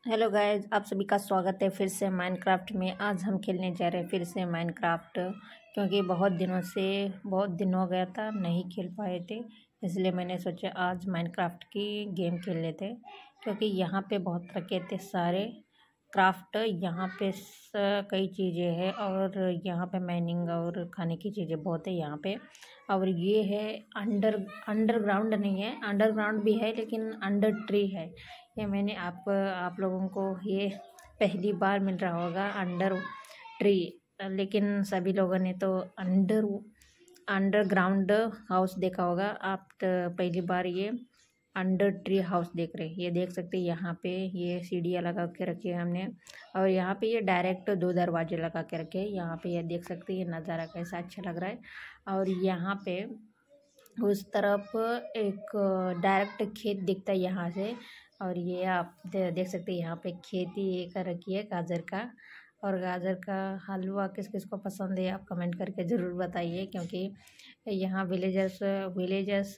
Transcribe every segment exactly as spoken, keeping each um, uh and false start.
Hello guys, आप सभी का स्वागत है फिर से माइनक्राफ्ट में। आज हम खेलने जा रहे हैं फिर से माइनक्राफ्ट, क्योंकि बहुत दिनों से बहुत दिन हो गया था नहीं खेल पाए थे। इसलिए मैंने सोचा आज माइनक्राफ्ट की गेम खेल लेते हैं, क्योंकि यहाँ पे बहुत तरह के थे सारे क्राफ्ट। यहाँ पे कई चीज़ें हैं और यहाँ पे माइनिंग और खाने की चीज़ें बहुत है यहाँ पे। और ये है अंडर अंडरग्राउंड नहीं है, अंडरग्राउंड भी है लेकिन अंडर ट्री है। ये मैंने आप आप लोगों को ये पहली बार मिल रहा होगा अंडर ट्री, लेकिन सभी लोगों ने तो अंडर अंडरग्राउंड हाउस देखा होगा। आप तो पहली बार ये अंडर ट्री हाउस देख रहे हैं। ये देख सकते हैं यहाँ पे ये सीढ़ियाँ लगा के रखी है हमने, और यहाँ पे ये डायरेक्ट दो दरवाजे लगा के रखे हैं। यहाँ पे ये देख सकते हैं ये नज़ारा कैसा अच्छा लग रहा है। और यहाँ पे उस तरफ एक डायरेक्ट खेत दिखता है यहाँ से। और ये आप दे, देख सकते हैं यहाँ पे खेती कर रखी है गाजर का। और गाजर का हलवा किस किस को पसंद है आप कमेंट करके ज़रूर बताइए, क्योंकि यहाँ विलेजर्स विलेजर्स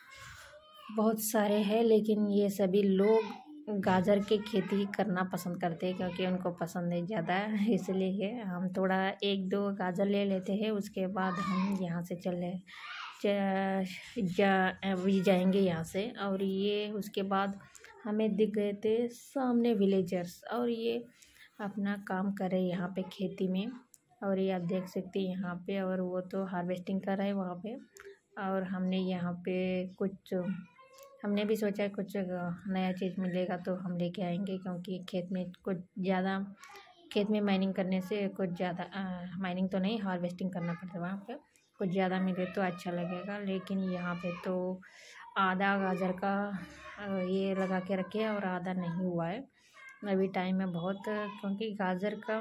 बहुत सारे हैं, लेकिन ये सभी लोग गाजर की खेती करना पसंद करते हैं क्योंकि उनको पसंद है ज़्यादा। इसलिए हम थोड़ा एक दो गाजर ले लेते हैं, उसके बाद हम यहाँ से चले जा, जा अभी जाएंगे यहाँ से। और ये उसके बाद हमें दिख गए थे सामने विलेजर्स, और ये अपना काम कर रहे हैं यहाँ पे खेती में। और ये आप देख सकते हैं यहाँ पे, और वो तो हार्वेस्टिंग कर रहा है वहाँ पे। और हमने यहाँ पे कुछ हमने भी सोचा कुछ नया चीज़ मिलेगा तो हम लेके आएंगे, क्योंकि खेत में कुछ ज़्यादा खेत में माइनिंग करने से कुछ ज़्यादा माइनिंग तो नहीं, हार्वेस्टिंग करना पड़ता है वहाँ पे। कुछ ज़्यादा मिले तो अच्छा लगेगा, लेकिन यहाँ पे तो आधा गाजर का ये लगा के रखे और आधा नहीं हुआ है। अभी टाइम है बहुत, क्योंकि गाजर का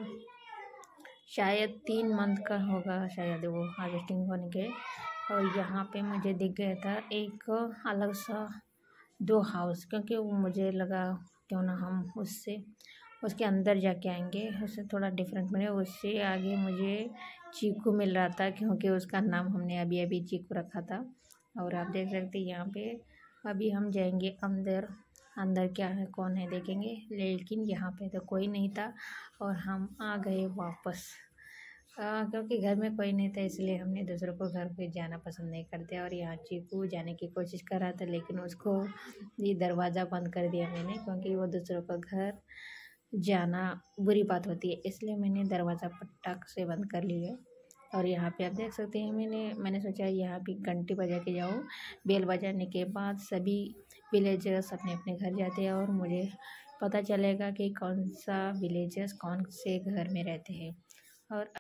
शायद तीन मंथ का होगा शायद वो हार्वेस्टिंग होने के। और यहाँ पे मुझे दिख गया था एक अलग सा दो हाउस, क्योंकि वो मुझे लगा क्यों ना हम उससे उसके अंदर जाके आएंगे, उससे थोड़ा डिफरेंट मिले। उससे आगे मुझे चीकू मिल रहा था, क्योंकि उसका नाम हमने अभी अभी चीकू रखा था। और आप देख सकते हैं यहाँ पे अभी हम जाएंगे अंदर। अंदर क्या है कौन है देखेंगे, लेकिन यहाँ पे तो कोई नहीं था और हम आ गए वापस। आ, क्योंकि घर में कोई नहीं था, इसलिए हमने दूसरों को घर पे जाना पसंद नहीं करते। और यहाँ चीकू जाने की कोशिश कर रहा था, लेकिन उसको ये दरवाज़ा बंद कर दिया मैंने, क्योंकि वो दूसरों का घर जाना बुरी बात होती है, इसलिए मैंने दरवाज़ा पटाख से बंद कर लिया। और यहाँ पे आप देख सकते हैं मैंने मैंने सोचा यहाँ भी घंटी बजा के जाऊँ। बेल बजाने के बाद सभी विलेजर्स अपने अपने घर जाते हैं, और मुझे पता चलेगा कि कौन सा विलेजर्स कौन से घर में रहते हैं। और